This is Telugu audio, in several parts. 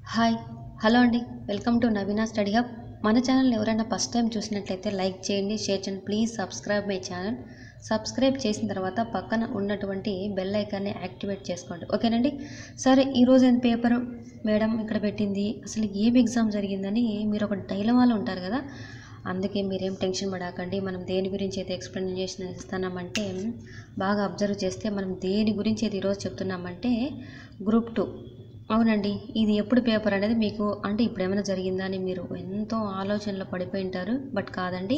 హాయ్ హలో అండి welcome to Naveena study hub. మన ఛానల్ ఎవరైనా ఫస్ట్ టైం చూసినట్లయితే లైక్ చేయండి, షేర్ చేయండి. Please subscribe my channel. Subscribe చేసిన తర్వాత పక్కన ఉన్నటువంటి బెల్ ఐకాన్ని యాక్టివేట్ చేసుకోండి, ఓకేనండి. సరే, ఈరోజు ఏం పేపర్ మేడం ఇక్కడ పెట్టింది, అసలు ఏం ఎగ్జామ్ జరిగిందని మీరు ఒక డైలమాలో ఉంటారు కదా. అందుకే మీరేం టెన్షన్ పడకండి. మనం దేని గురించి అయితే ఎక్స్ప్లెనేషన్ ఇస్తున్నామంటే బాగా అబ్జర్వ్ చేస్తే మనం దేని గురించి అయితే ఈరోజు చెప్తున్నామంటే గ్రూప్ 2. అవునండి, ఇది ఎప్పుడు పేపర్ అనేది మీకు అంటే ఇప్పుడు ఏమైనా జరిగిందా అని మీరు ఎంతో ఆలోచనలో పడిపోయి ఉంటారు. బట్ కాదండి,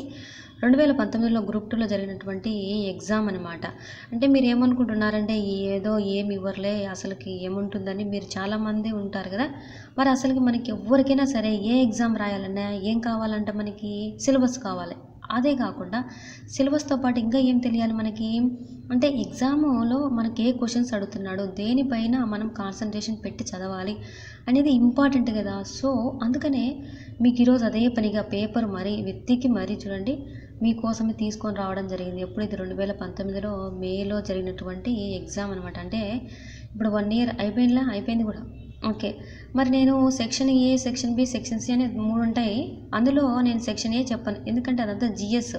2019లో గ్రూప్ 2లో జరిగినటువంటి ఎగ్జామ్ అనమాట. అంటే మీరు ఏమనుకుంటున్నారంటే ఏదో ఏమి ఇవ్వర్లే అసలుకి ఏముంటుందని మీరు చాలామంది ఉంటారు కదా. మరి అసలుకి మనకి ఎవరికైనా సరే ఏ ఎగ్జామ్ రాయాలన్నా ఏం కావాలంటే మనకి సిలబస్ కావాలి. అదే కాకుండా సిలబస్తో పాటు ఇంకా ఏం తెలియాలి మనకి అంటే ఎగ్జామ్లో మనకి ఏ క్వశ్చన్స్ అడుగుతున్నాడు, దేనిపైన మనం కాన్సన్ట్రేషన్ పెట్టి చదవాలి అనేది ఇంపార్టెంట్ కదా. సో అందుకనే మీకు ఈరోజు అదే పనిగా పేపర్ మరీ వెతికి మరీ చూడండి మీకోసమే తీసుకొని రావడం జరిగింది. ఎప్పుడు ఇది 2019లో మేలో జరిగినటువంటి ఎగ్జామ్ అనమాట. అంటే ఇప్పుడు 1 ఇయర్ అయిపోయింది కూడా. ఓకే, మరి నేను section A, section B, section C అనేది 3 ఉంటాయి. అందులో నేను సెక్షన్ ఏ చెప్పను, ఎందుకంటే అదంతా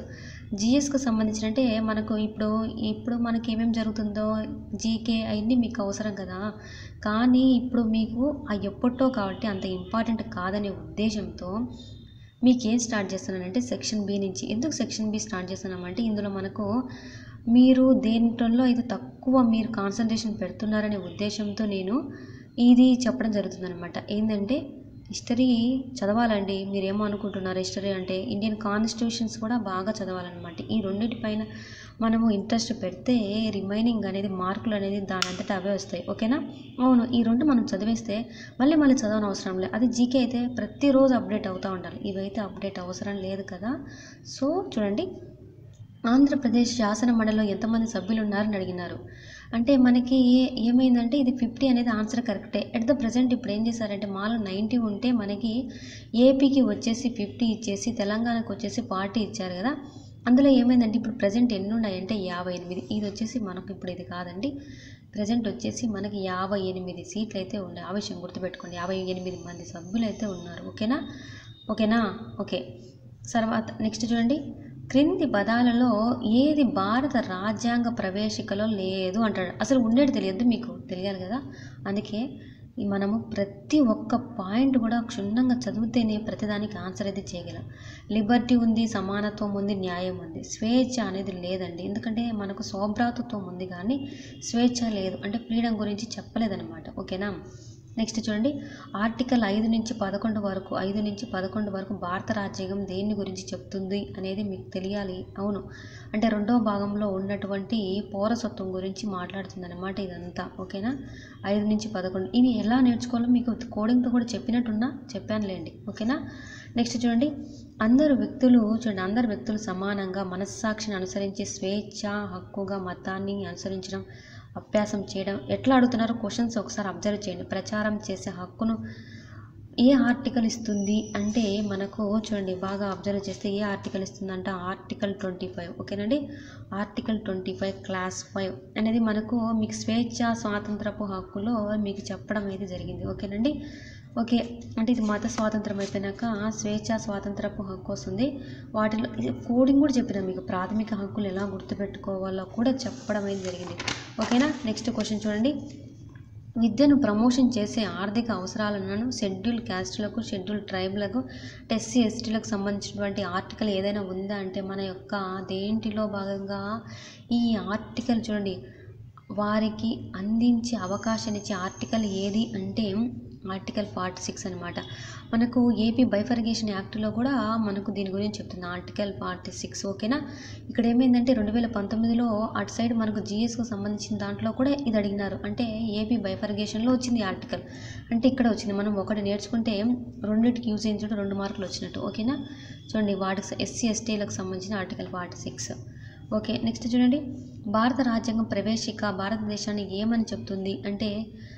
జిఎస్కు సంబంధించినంటే మనకు ఇప్పుడు మనకి ఏమేమి జరుగుతుందో జీకే అవన్నీ మీకు అవసరం కదా. కానీ ఇప్పుడు మీకు ఎప్పటితో కాబట్టి అంత ఇంపార్టెంట్ కాదనే ఉద్దేశంతో మీకు ఏం స్టార్ట్ చేస్తున్నానంటే సెక్షన్ బి నుంచి. ఎందుకు సెక్షన్ బి స్టార్ట్ చేస్తున్నామంటే ఇందులో మనకు మీరు దేంట్లో అయితే తక్కువ మీరు కాన్సన్ట్రేషన్ పెడుతున్నారనే ఉద్దేశంతో నేను ఇది చెప్పడం జరుగుతుందనమాట. ఏంటంటే హిస్టరీ చదవాలండి. మీరేమో అనుకుంటున్నారు, హిస్టరీ అంటే ఇండియన్ కాన్స్టిట్యూషన్స్ కూడా బాగా చదవాలన్నమాట. ఈ రెండింటిపైన మనము ఇంట్రెస్ట్ పెడితే రిమైనింగ్ అనేది మార్కులు అనేది దాని అంతటా అవే వస్తాయి, ఓకేనా. అవును, ఈ రెండు మనం చదివేస్తే మళ్ళీ చదవని అవసరం లేదు. అది జీకే అయితే ప్రతిరోజు అప్డేట్ అవుతూ ఉండాలి. ఇవైతే అప్డేట్ అవసరం లేదు కదా. సో చూడండి, ఆంధ్రప్రదేశ్ శాసన మండలిలో ఎంతమంది సభ్యులు ఉన్నారని అడిగినారు. అంటే మనకి ఏమైందంటే ఇది 50 అనేది ఆన్సర్ కరెక్టే. ఎట్ ద ప్రజెంట్ ఇప్పుడు ఏం చేశారంటే మాలో 90 ఉంటే మనకి ఏపీకి వచ్చేసి 50 ఇచ్చేసి తెలంగాణకు వచ్చేసి 40 ఇచ్చారు కదా. అందులో ఏమైందంటే ఇప్పుడు ప్రజెంట్ ఎన్ని ఉన్నాయంటే 58. ఇది వచ్చేసి మనకు ఇప్పుడు ఇది కాదండి, ప్రజెంట్ వచ్చేసి మనకి 58 సీట్లు అయితే ఉన్నాయి. ఆ విషయం గుర్తుపెట్టుకోండి, 58 మంది సభ్యులు అయితే ఉన్నారు, ఓకేనా. ఓకే, తర్వాత నెక్స్ట్ చూడండి, క్రింది పదాలలో ఏది భారత రాజ్యాంగ ప్రవేశికలో లేదు అంటాడు. అసలు ఉండేది తెలియదు, మీకు తెలియాలి కదా. అందుకే మనము ప్రతి ఒక్క పాయింట్ కూడా క్షుణ్ణంగా చదివితేనే ప్రతిదానికి ఆన్సర్ అయితే చేయగలం. లిబర్టీ ఉంది, సమానత్వం ఉంది, న్యాయం ఉంది, స్వేచ్ఛ అనేది లేదండి. ఎందుకంటే మనకు స్వభ్రాతృత్వం ఉంది కానీ స్వేచ్ఛ లేదు, అంటే ఫ్రీడమ్ గురించి చెప్పలేదన్నమాట, ఓకేనా. నెక్స్ట్ చూడండి, ఆర్టికల్ 5 నుంచి 11 వరకు భారత రాజ్యాంగం దేని గురించి చెప్తుంది అనేది మీకు తెలియాలి. అవును, అంటే 2వ భాగంలో ఉన్నటువంటి పౌరసత్వం గురించి మాట్లాడుతుంది అన్నమాట ఇదంతా, ఓకేనా. 5 నుంచి 11 ఇవి ఎలా నేర్చుకోవాలో మీకు కోడింగ్తో కూడా చెప్పానులేండి, ఓకేనా. నెక్స్ట్ చూడండి, అందరు వ్యక్తులు సమానంగా మనస్సాక్షిని అనుసరించి స్వేచ్ఛ హక్కుగా మతాన్ని అనుసరించడం అభ్యాసం చేయడం. ఎట్లా అడుగుతున్నారో క్వశ్చన్స్ ఒకసారి అబ్జర్వ్ చేయండి. ప్రచారం చేసే హక్కును ఏ ఆర్టికల్ ఇస్తుంది అంటే మనకు చూడండి, బాగా అబ్జర్వ్ చేస్తే ఏ ఆర్టికల్ ఇస్తుందంటే ఆర్టికల్ 25, ఓకేనండి. ఆర్టికల్ 25 క్లాస్ 5 అనేది మనకు మీకు స్వేచ్ఛ స్వాతంత్రపు హక్కులో మీకు చెప్పడం అయితే జరిగింది, ఓకేనండి. ఓకే, అంటే ఇది మత స్వాతంత్రం అయిపోయినాక స్వేచ్ఛ స్వాతంత్రపు హక్కు వస్తుంది. వాటిలో ఇది కోడింగ్ కూడా చెప్పిన మీకు ప్రాథమిక హక్కులు ఎలా గుర్తుపెట్టుకోవాలో కూడా చెప్పడం అయితే జరిగింది, ఓకేనా. నెక్స్ట్ క్వశ్చన్ చూడండి, విద్యను ప్రమోషన్ చేసే ఆర్థిక అవసరాలను షెడ్యూల్ క్యాస్టులకు, షెడ్యూల్ ట్రైబ్లకు, ఎస్సీ ఎస్టీలకు సంబంధించినటువంటి ఆర్టికల్ ఏదైనా ఉందా అంటే మన యొక్క దేంటిలో భాగంగా ఈ ఆర్టికల్ చూడండి, వారికి అందించే అవకాశాన్ని ఇచ్చే ఆర్టికల్ ఏది అంటే ఆర్టికల్ 46 అనమాట. మనకు ఏపీ బైఫర్గేషన్ యాక్ట్లో కూడా మనకు దీని గురించి చెప్తుంది ఆర్టికల్ 46, ఓకేనా. ఇక్కడ ఏమైందంటే 2019లో అటు సైడ్ మనకు జిఎస్కు సంబంధించిన దాంట్లో కూడా ఇది అడిగినారు. అంటే ఏపీ బైఫర్గేషన్లో వచ్చింది ఆర్టికల్, అంటే ఇక్కడ వచ్చింది. మనం ఒకటి నేర్చుకుంటే రెండింటికి యూజ్ చేయించడం 2 మార్కులు వచ్చినట్టు, ఓకేనా. చూడండి, వాటికి ఎస్సీ ఎస్టీలకు సంబంధించిన ఆర్టికల్ 46, ఓకే. నెక్స్ట్ చూడండి, భారత రాజ్యాంగం ప్రవేశిక భారతదేశాన్ని ఏమని చెప్తుంది అంటే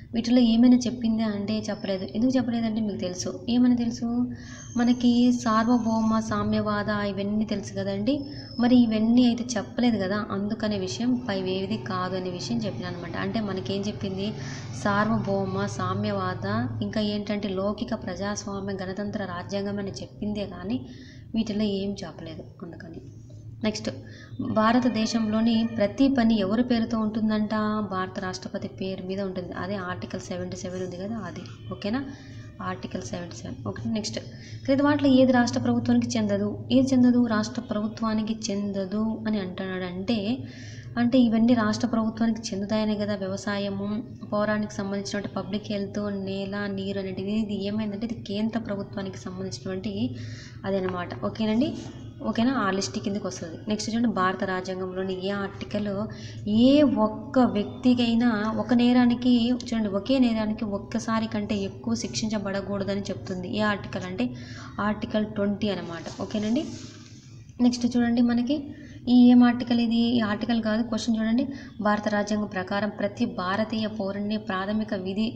వీటిలో ఏమైనా చెప్పిందా అంటే చెప్పలేదు. ఎందుకు చెప్పలేదంటే మీకు తెలుసు. ఏమని తెలుసు? మనకి సార్వభౌమ సామ్యవాద ఇవన్నీ తెలుసు కదండి. మరి ఇవన్నీ అయితే చెప్పలేదు కదా, అందుకనే విషయం పైవేది కాదు అనే విషయం చెప్పినాను అనమాట. అంటే మనకేం చెప్పింది? సార్వభౌమ సామ్యవాద, ఇంకా ఏంటంటే లౌకిక ప్రజాస్వామ్య గణతంత్ర రాజ్యాంగం అని చెప్పిందే కానీ వీటిలో ఏం చెప్పలేదు. అందుకని నెక్స్ట్, భారతదేశంలోని ప్రతి పని ఎవరి పేరుతో ఉంటుందంట? భారత రాష్ట్రపతి పేరు మీద ఉంటుంది. అదే ఆర్టికల్ 77 ఉంది కదా, అది. ఓకేనా? ఆర్టికల్ 77. ఓకే. నెక్స్ట్, క్రింది వాటిలో ఏది రాష్ట్ర ప్రభుత్వానికి చెందదు? ఏది చెందదు? రాష్ట్ర ప్రభుత్వానికి చెందదు అని అంటున్నాడు. అంటే ఇవన్నీ రాష్ట్ర ప్రభుత్వానికి చెందుతాయనే కదా. వ్యవసాయము, పౌరానికి సంబంధించినటువంటి పబ్లిక్ హెల్త్, నేల, నీరు అనేటివి ఇది ఏమైందంటే ఇది కేంద్ర ప్రభుత్వానికి సంబంధించినటువంటి అదనమాట. ఓకేనండి? ఓకేనా? ఆ లిస్ట్ కిందకి వస్తుంది. నెక్స్ట్ చూడండి, భారత రాజ్యాంగంలోని ఏ ఆర్టికల్ ఏ ఒక్క వ్యక్తికైనా ఒక నేరానికి చూడండి ఒకే నేరానికి ఒక్కసారి కంటే ఎక్కువ శిక్షించబడకూడదని చెప్తుంది. ఏ ఆర్టికల్ అంటే ఆర్టికల్ 20 అనమాట. ఓకేనండి? నెక్స్ట్ చూడండి, మనకి ఏం ఆర్టికల్ ఇది? ఈ ఆర్టికల్ కాదు, క్వశ్చన్ చూడండి. భారత రాజ్యాంగం ప్రకారం ప్రతి భారతీయ పౌరుని ప్రాథమిక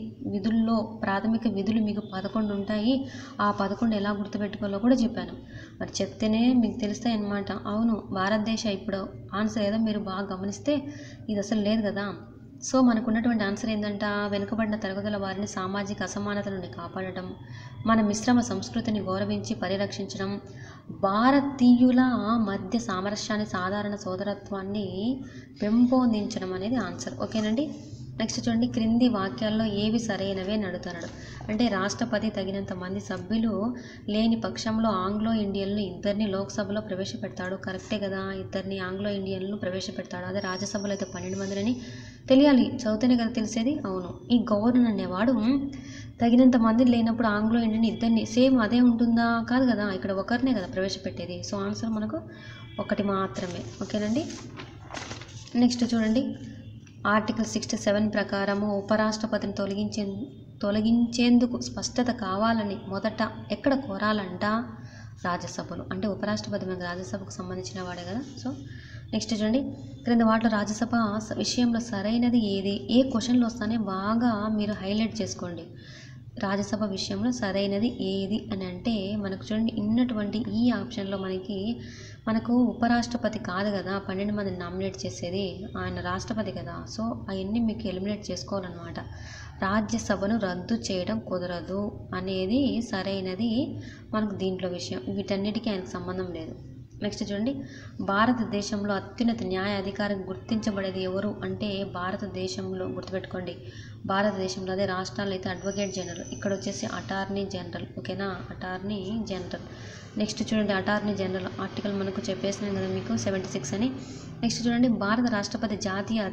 విధులు మీకు 11 ఉంటాయి. ఆ 11 ఎలా గుర్తుపెట్టుకోవాలో కూడా చెప్పాను. మరి చెప్తేనే మీకు తెలుస్తాయి అన్నమాట. అవును, భారతదేశ ఇప్పుడు ఆన్సర్ ఏదో మీరు బాగా గమనిస్తే ఇది అసలు లేదు కదా. సో మనకున్నటువంటి ఆన్సర్ ఏంటంట? వెనుకబడిన తరగతుల వారిని సామాజిక అసమానతల నుండి కాపాడటం, మన మిశ్రమ సంస్కృతిని గౌరవించి పరిరక్షించడం, భారతీయుల మధ్య సామరస్యాన్ని, సాధారణ సోదరత్వాన్ని పెంపొందించడం అనేది ఆన్సర్. ఓకేనండి? నెక్స్ట్ చూడండి, క్రింది వాక్యాల్లో ఏవి సరైనవే అని అడుగుతున్నాడు. అంటే రాష్ట్రపతి తగినంత మంది సభ్యులు లేని పక్షంలో ఆంగ్లో ఇండియన్లు ఇద్దరిని లోక్సభలో ప్రవేశపెడతాడు. కరెక్టే కదా, ఇద్దరిని ఆంగ్లో ఇండియన్లు ప్రవేశపెడతాడు. అదే రాజ్యసభలో అయితే 12 మందిని తెలియాలి, చదివితేనే కదా తెలిసేది. అవును, ఈ గవర్నర్ అనేవాడు తగినంత మంది లేనప్పుడు ఆంగ్లో ఇండియన్ ఇద్దరిని, సేమ్ అదే ఉంటుందా? కాదు కదా, ఇక్కడ ఒకరినే కదా ప్రవేశపెట్టేది. సో ఆన్సర్ మనకు ఒకటి మాత్రమే. ఓకేనండి? నెక్స్ట్ చూడండి, ఆర్టికల్ 67 ప్రకారము ఉపరాష్ట్రపతిని తొలగించేందుకు స్పష్టత కావాలని మొదట ఎక్కడ కోరాలంట? రాజ్యసభలో. అంటే ఉపరాష్ట్రపతి మనకు రాజ్యసభకు సంబంధించిన వాడే కదా. సో నెక్స్ట్ చూడండి, క్రింద వాటిలో రాజ్యసభ విషయంలో సరైనది ఏది? ఏ క్వశ్చన్లు వస్తానే బాగా మీరు హైలైట్ చేసుకోండి. రాజ్యసభ విషయంలో సరైనది ఏది అని అంటే మనకు చూడండి, ఇన్నటువంటి ఈ ఆప్షన్లో మనకు ఉపరాష్ట్రపతి కాదు కదా 12 మందిని నామినేట్ చేసేది, ఆయన రాష్ట్రపతి కదా. సో అవన్నీ మీకు ఎలిమినేట్ చేసుకోవాలన్నమాట. రాజ్యసభను రద్దు చేయడం కుదరదు అనేది సరైనది మనకు దీంట్లో విషయం. వీటన్నిటికీ ఆయనకు సంబంధం లేదు. నెక్స్ట్ చూడండి, భారతదేశంలో అత్యున్నత న్యాయ అధికారం గుర్తించబడేది ఎవరు అంటే భారతదేశంలో, గుర్తుపెట్టుకోండి, భారతదేశంలో అదే రాష్ట్రాల్లో అయితే అడ్వకేట్ జనరల్, ఇక్కడ వచ్చేసి అటార్నీ జనరల్. ఓకేనా? Attorney general. నెక్స్ట్ చూడండి, అటార్నీ జనరల్ ఆర్టికల్ మనకు చెప్పేసినాం కదా మీకు 76 అని. నెక్స్ట్ చూడండి, భారత రాష్ట్రపతి జాతీయ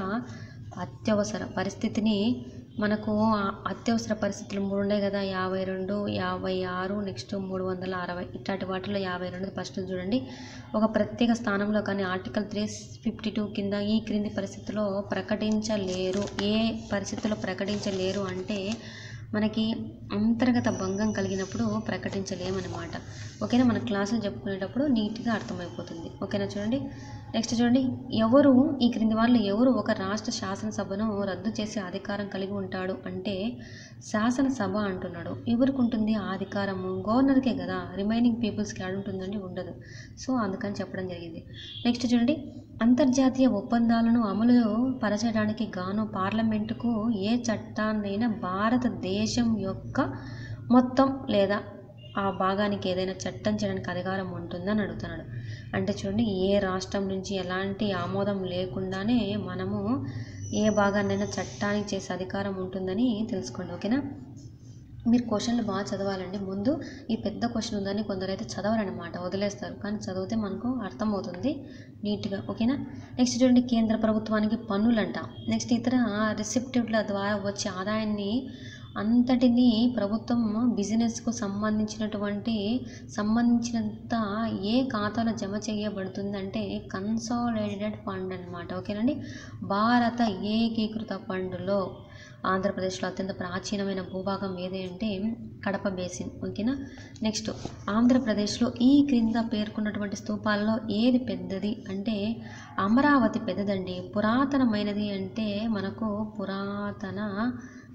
అత్యవసర పరిస్థితిని మనకు అత్యవసర పరిస్థితులు 3 ఉన్నాయి కదా, 52, 56, నెక్స్ట్ 360 ఇట్లాంటి వాటిలో 52 ఫస్ట్ చూడండి. ఒక ప్రత్యేక స్థానంలో కానీ ఆర్టికల్ 352 కింద ఈ క్రింది పరిస్థితుల్లో ప్రకటించలేరు. ఏ పరిస్థితుల్లో ప్రకటించలేరు అంటే మనకి అంతర్గత భంగం కలిగినప్పుడు ప్రకటించలేమన్నమాట. ఓకేనా? మన క్లాసులు చెప్పుకునేటప్పుడు నీట్గా అర్థమైపోతుంది. ఓకేనా? చూడండి, నెక్స్ట్ చూడండి, ఈ క్రింది వాళ్ళు ఎవరు ఒక రాష్ట్ర శాసనసభను రద్దు చేసే అధికారం కలిగి ఉంటాడు అంటే శాసనసభ అంటున్నాడు. ఎవరికి ఉంటుంది ఆ అధికారము? గవర్నర్కే కదా. రిమైనింగ్ పీపుల్స్కి యాడ్ ఉంటుందండి, ఉండదు. సో అందుకని చెప్పడం జరిగింది. నెక్స్ట్ చూడండి, అంతర్జాతీయ ఒప్పందాలను అమలు పరచడానికి గాను పార్లమెంటుకు ఏ చట్టాన్నైనా భారతదేశం యొక్క మొత్తం లేదా ఆ భాగానికి ఏదైనా చట్టం చేయడానికి అధికారం ఉంటుందని అడుగుతున్నాడు. అంటే చూడండి, ఏ రాష్ట్రం నుంచి ఎలాంటి ఆమోదం లేకుండానే మనము ఏ భాగాన్నైనా చట్టానికి చేసే అధికారం ఉంటుందని తెలుసుకోండి. ఓకేనా? మీరు క్వశ్చన్లు బాగా చదవాలండి. ముందు ఈ పెద్ద క్వశ్చన్ ఉందని కొందరైతే చదవరనమాట, వదిలేస్తారు. కానీ చదివితే మనకు అర్థమవుతుంది నీట్గా. ఓకేనా? నెక్స్ట్ చూడండి, కేంద్ర ప్రభుత్వానికి పన్నులంట, నెక్స్ట్ ఇతర రిసిప్టివ్ల ద్వారా వచ్చే ఆదాయాన్ని అంతటినీ ప్రభుత్వం బిజినెస్కు సంబంధించినంత ఏ ఖాతాలో జమ చేయబడుతుందంటే కన్సాలిడేటెడ్ ఫండ్ అనమాట. ఓకేనండి? భారత ఏకీకృత ఫండ్లో ఆంధ్రప్రదేశ్లో అత్యంత ప్రాచీనమైన భూభాగం ఏది అంటే కడప బేసిన్. ఓకేనా? నెక్స్ట్, ఆంధ్రప్రదేశ్లో ఈ క్రింద పేర్కొన్నటువంటి స్తూపాల్లో ఏది పెద్దది అంటే అమరావతి పెద్దదండి. పురాతనమైనది అంటే మనకు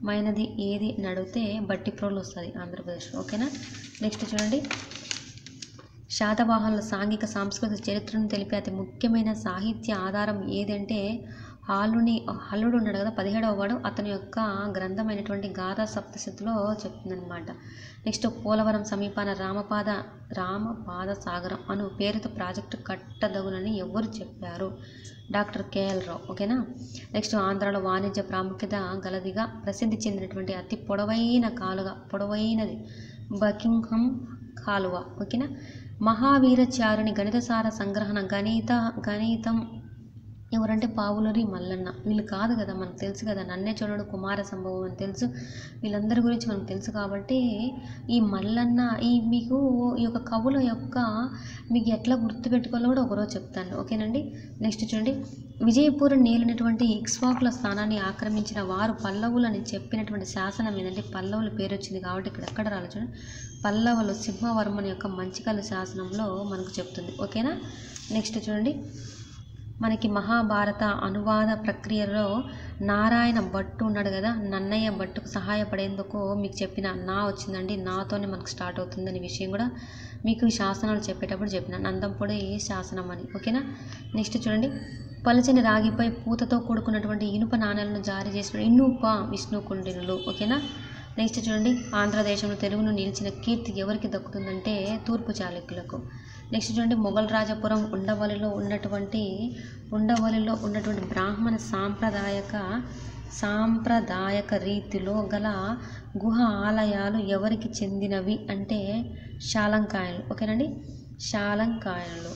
మైనది ఏది అని అడిగితే బట్టిప్రోలు వస్తుంది ఆంధ్రప్రదేశ్లో. ఓకేనా. నెక్స్ట్ చూడండి, శాతవాహనుల సాంఘిక సాంస్కృతిక చరిత్రను తెలిపే అతి ముఖ్యమైన సాహిత్య ఆధారం ఏదంటే హల్లుడు ఉన్నాడు కదా 17వ వాడు, అతని యొక్క గ్రంథమైనటువంటి గాథా సప్తశతిలో చెప్తుందనమాట. నెక్స్ట్ పోలవరం సమీపాన రామపాద సాగరం అను పేరుతో ప్రాజెక్టు కట్టదగునని ఎవరు చెప్పారు? Doctor K L Rao. ఓకేనా. నెక్స్ట్ ఆంధ్రాలో వాణిజ్య ప్రాముఖ్యత గలదిగా ప్రసిద్ధి చెందినటువంటి అతి పొడవైనది బకింగ్హామ్ కాలువ. ఓకేనా. మహావీరచారుని గణితసార సంగ్రహణ గణితం ఎవరంటే పావులూరి మల్లన్న. వీళ్ళు కాదు కదా, మనకు తెలుసు కదా, నన్నే చూడడు కుమార సంభవం అని తెలుసు, వీళ్ళందరి గురించి మనకు తెలుసు. కాబట్టి ఈ మల్లన్న మీకు ఈ యొక్క కవుల యొక్క మీకు ఎట్లా గుర్తుపెట్టుకోవాలో కూడా ఒకరోజు చెప్తాను. ఓకేనండి. నెక్స్ట్ చూడండి, విజయపురం నేలినటువంటి ఇక్ష్వాకుల స్థానాన్ని ఆక్రమించిన వారు పల్లవులని చెప్పినటువంటి శాసనం ఏదంటే పల్లవుల పేరు వచ్చింది కాబట్టి ఇక్కడ ఎక్కడ రాలి చూడండి, పల్లవులు సింహవర్మని యొక్క మంచికల శాసనంలో మనకు చెప్తుంది. ఓకేనా. నెక్స్ట్ చూడండి, మనకి మహాభారత అనువాద ప్రక్రియలో నారాయణ భట్టు ఉన్నాడు కదా, నన్నయ్య భట్టుకు సహాయపడేందుకు మీకు చెప్పిన నా వచ్చిందండి, నాతోనే మనకు స్టార్ట్ అవుతుందని విషయం కూడా మీకు శాసనాలు చెప్పేటప్పుడు చెప్పిన నందంపొడి శాసనం అని. ఓకేనా. నెక్స్ట్ చూడండి, పలచని రాగిపై పూతతో కూడుకున్నటువంటి ఇనుప నాణాలను జారీ చేసిన ఇనుప విష్ణుకుండినులు. ఓకేనా. నెక్స్ట్ చూడండి, ఆంధ్రదేశంలో తెలుగును నిలిచిన కీర్తి ఎవరికి దక్కుతుందంటే తూర్పు చాళుక్యులకు. నెక్స్ట్ చూడండి, మొఘల్ రాజపురం ఉండవల్లిలో ఉన్నటువంటి బ్రాహ్మణ సాంప్రదాయక రీతిలో గల గుహ ఆలయాలు ఎవరికి చెందినవి అంటే శాలంకాయలు. ఓకేనండి, శాలంకాయలు.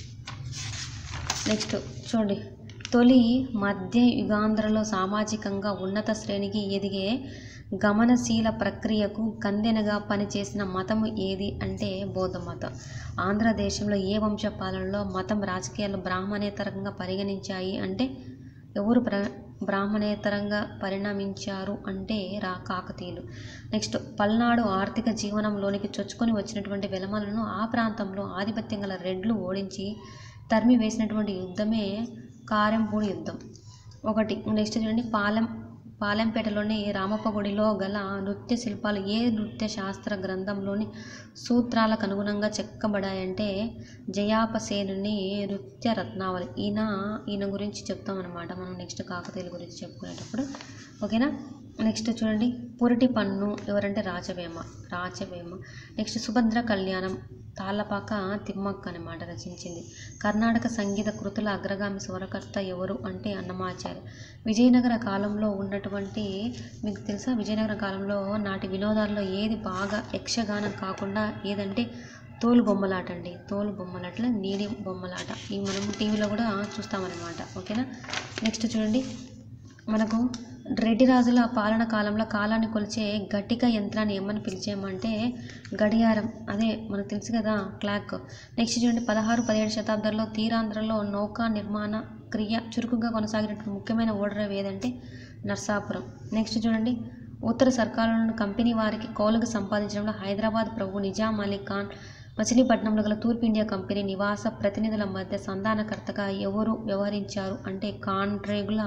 నెక్స్ట్ చూడండి, తొలి మధ్య యుగాంధ్రలో సామాజికంగా ఉన్నత శ్రేణికి ఎదిగే గమనశీల ప్రక్రియకు కందెనగా పనిచేసిన మతము ఏది అంటే బౌద్ధ మతం. ఆంధ్రదేశంలో ఏ వంశ పాలనలో మతం రాజకీయాలు బ్రాహ్మణేతరంగా పరిగణించాయి అంటే ఎవరు బ్రాహ్మణేతరంగా పరిణమించారు అంటే కాకతీయులు. నెక్స్ట్, పల్నాడు ఆర్థిక జీవనంలోనికి చొచ్చుకొని వచ్చినటువంటి వెలమలను ఆ ప్రాంతంలో ఆధిపత్యం గల రెడ్లు ఓడించి తరిమి వేసినటువంటి యుద్ధమే కారెంపూడి యుద్ధం. ఒకటి. నెక్స్ట్ చూడండి, పాలెంపేటలోని రామప్ప గుడిలో గల నృత్య శిల్పాలు ఏ నృత్య శాస్త్ర గ్రంథంలోని సూత్రాలకు అనుగుణంగా చెక్కబడాయంటే జయాపసేనుని నృత్య రత్నావళి. ఈయన గురించి చెప్తామన్నమాట మనం నెక్స్ట్ కాకతీయుల గురించి చెప్పుకునేటప్పుడు. ఓకేనా. నెక్స్ట్ చూడండి, పురిటి పన్ను ఎవరంటే రాచవేమ. నెక్స్ట్, సుభద్ర కళ్యాణం తాళ్ళపాక తిమ్మక్క అన్నమాట రచించింది. కర్ణాటక సంగీత కృతుల అగ్రగామి స్వరకర్త ఎవరు అంటే అన్నమాచార్య. విజయనగర కాలంలో ఉన్నటువంటి మీకు తెలుసా, విజయనగర కాలంలో నాటి వినోదాల్లో ఏది బాగా యక్షగానం కాకుండా ఏదంటే తోలు బొమ్మలాట అండి. తోలు బొమ్మలాటలో నీడి బొమ్మలాట ఇవి మనం టీవీలో కూడా చూస్తామన్నమాట. ఓకేనా. నెక్స్ట్ చూడండి, మనకు రెడ్డి రాజుల పాలన కాలంలో కాలాన్ని కొలిచే ఘటిక యంత్రాన్ని ఏమని పిలిచామంటే గడియారం. అదే మనకు తెలుసు కదా, క్లాక్. నెక్స్ట్ చూడండి, 16-17 శతాబ్దాల్లో తీరాంధ్రలో నౌకా నిర్మాణ క్రియ చురుకుగా కొనసాగినటువంటి ముఖ్యమైన ఓడరేవు ఏదంటే నర్సాపురం. నెక్స్ట్ చూడండి, ఉత్తర సర్కారులను కంపెనీ వారికి కౌలుకు సంపాదించడంలో హైదరాబాద్ ప్రభు నిజాం అలీ ఖాన్ మచిలీపట్నంలో గల తూర్పు ఇండియా కంపెనీ నివాస ప్రతినిధుల మధ్య సంధానకర్తగా ఎవరు వ్యవహరించారు అంటే కాండ్రేగుల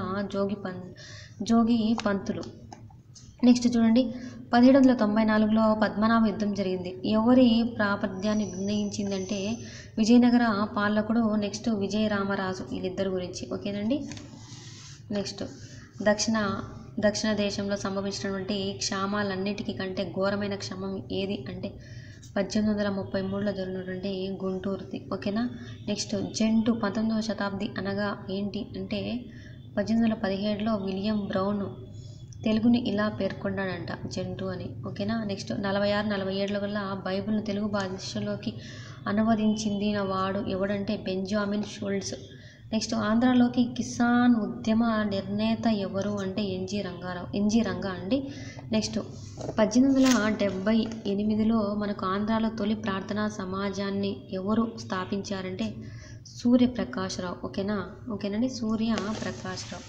జోగి పంతులు. నెక్స్ట్ చూడండి, 1794లో పద్మనాభ యుద్ధం జరిగింది. ఎవరి ప్రాపద్యాన్ని నిర్ణయించిందంటే విజయనగర పాలకుడు నెక్స్ట్ విజయరామరాజు. వీళ్ళిద్దరు గురించి. ఓకేనండి. నెక్స్ట్, దక్షిణ దేశంలో సంభవించినటువంటి క్షామాలన్నిటికీ కంటే ఘోరమైన క్షామం ఏది అంటే 1833లో జరిగినటువంటి గుంటూరుది. ఓకేనా. నెక్స్ట్, జంటు 19వ శతాబ్ది అనగా ఏంటి అంటే 1817లో విలియం బ్రౌన్ తెలుగుని ఇలా పేర్కొన్నాడంట, జంటు అని. ఓకేనా. నెక్స్ట్, 46-47 వల్ల బైబిల్ను తెలుగు భాషలోకి అనువదించింది వాడు ఎవడంటే బెంజామిన్ షుల్ట్జ్. నెక్స్ట్, ఆంధ్రాలోకి కిసాన్ ఉద్యమ నిర్ణేత ఎవరు అంటే ఎన్జి రంగా అండి. నెక్స్ట్, 1878లో మనకు ఆంధ్రాలో తొలి ప్రార్థనా సమాజాన్ని ఎవరు స్థాపించారంటే సూర్యప్రకాశ్రావు. ఓకేనండి, సూర్యప్రకాశ్రావు.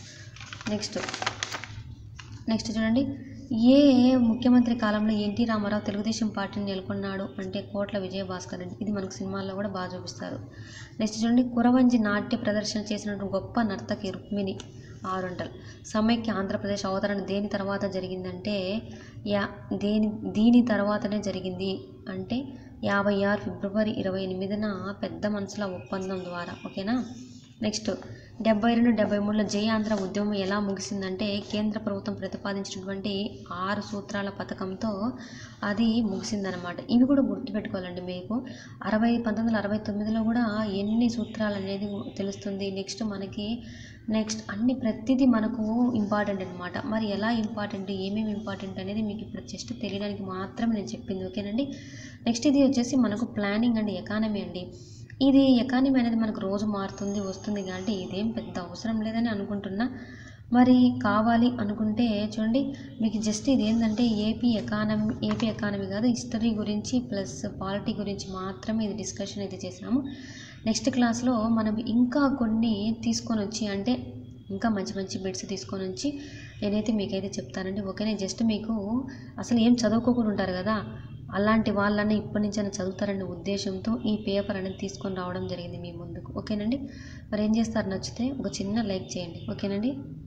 నెక్స్ట్ చూడండి, ఏ ముఖ్యమంత్రి కాలంలో ఎన్టీ రామారావు తెలుగుదేశం పార్టీని నెలకొన్నాడు అంటే కోట్ల విజయభాస్కర్ రెడ్డి. ఇది మనకు సినిమాల్లో కూడా బాగా చూపిస్తారు. నెక్స్ట్ చూడండి, కురవంజి నాట్య ప్రదర్శన చేసినటువంటి గొప్ప నర్తకి రుక్మిణి. ఆరుంటలు. సమైక్య ఆంధ్రప్రదేశ్ అవతరణ దేని తర్వాత జరిగిందంటే దీని తర్వాతనే జరిగింది. అంటే 56 ఫిబ్రవరి 28న పెద్ద మనుషుల ఒప్పందం ద్వారా. ఓకేనా. నెక్స్ట్ 72, 73లో జై ఆంధ్ర ఉద్యమం ఎలా ముగిసిందంటే కేంద్ర ప్రభుత్వం ప్రతిపాదించినటువంటి 6 సూత్రాల పథకంతో అది ముగిసిందనమాట. ఇవి కూడా గుర్తుపెట్టుకోవాలండి మీకు. 1969లో కూడా ఎన్ని సూత్రాలు అనేది తెలుస్తుంది. నెక్స్ట్ ప్రతిదీ మనకు ఇంపార్టెంట్ అనమాట. మరి ఎలా ఇంపార్టెంట్, ఏమేమి ఇంపార్టెంట్ అనేది మీకు ఇప్పుడు జస్ట్ తెలియడానికి మాత్రమే నేను చెప్పింది. ఓకేనండి. నెక్స్ట్ ఇది వచ్చేసి మనకు ప్లానింగ్ అండ్ ఎకానమీ అండి. ఇది ఎకానమీ అనేది మనకు రోజు మారుతుంది వస్తుంది కాబట్టి ఇదేం పెద్ద అవసరం లేదని అనుకుంటున్నా. మరి కావాలి అనుకుంటే చూడండి, మీకు జస్ట్ ఇది ఏంటంటే ఏపీ ఎకానమీ కాదు, హిస్టరీ గురించి ప్లస్ పాలిటీ గురించి మాత్రమే ఇది డిస్కషన్ అయితే చేసాము. నెక్స్ట్ క్లాస్లో మనం ఇంకా కొన్ని తీసుకొని వచ్చి, అంటే ఇంకా మంచి మంచి బిట్స్ తీసుకొని వచ్చి నేనైతే మీకైతే చెప్తానండి. ఓకేనా. జస్ట్ మీకు అసలు ఏం చదువుకోకుండా ఉంటారు కదా, అలాంటి వాళ్ళని ఇప్పటి నుంచైనా చదువుతారనే ఉద్దేశంతో ఈ పేపర్ అనేది తీసుకొని రావడం జరిగింది మీ ముందుకు. ఓకేనండి. మరి ఏం చేస్తారు, నచ్చితే ఒక చిన్న లైక్ చేయండి. ఓకేనండి.